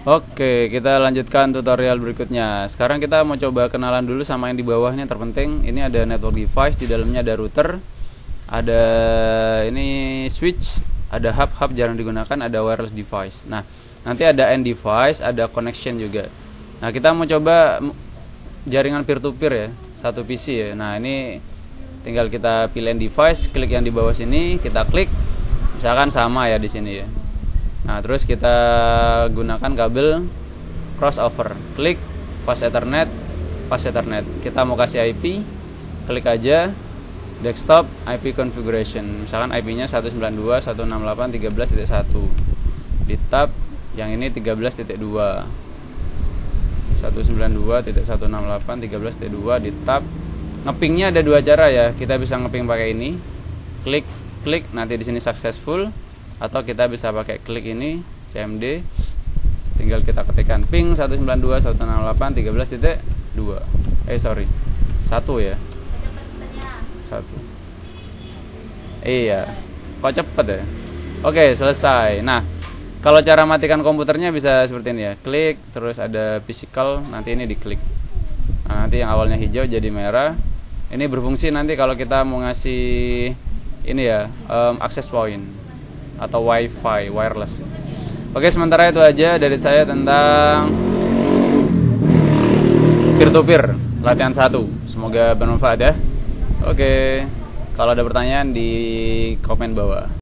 Oke, kita lanjutkan tutorial berikutnya. Sekarang kita mau coba kenalan dulu sama yang di bawah ini yang terpenting. Ini ada network device, di dalamnya ada router, ada ini switch, ada hub jarang digunakan, ada wireless device. Nah, nanti ada end device, ada connection juga. Nah, kita mau coba jaringan peer to peer ya, satu PC ya. Nah, ini tinggal kita pilih end device, klik yang di bawah sini, kita klik. Misalkan sama ya di sini ya. Nah, terus kita gunakan kabel crossover. Klik fast Ethernet. Kita mau kasih IP, klik aja desktop IP configuration. Misalkan IP-nya 192.168.13.1. Di tab yang ini 13.2. 192.168.13.2 di tab. Ngepingnya ada dua cara ya. Kita bisa ngeping pakai ini. Klik nanti di sini successful, atau kita bisa pakai klik ini CMD, tinggal kita ketikkan ping 192.168.13.2 1 ya, 1. Iya, kok cepet ya. Oke, selesai. Nah, kalau cara matikan komputernya bisa seperti ini ya, klik terus ada physical, nanti ini diklik. Nah, nanti yang awalnya hijau jadi merah. Ini berfungsi nanti kalau kita mau ngasih ini ya, access point atau wifi wireless. Oke, sementara itu aja dari saya tentang peer to peer latihan 1. Semoga bermanfaat ya. Oke, kalau ada pertanyaan di komen bawah.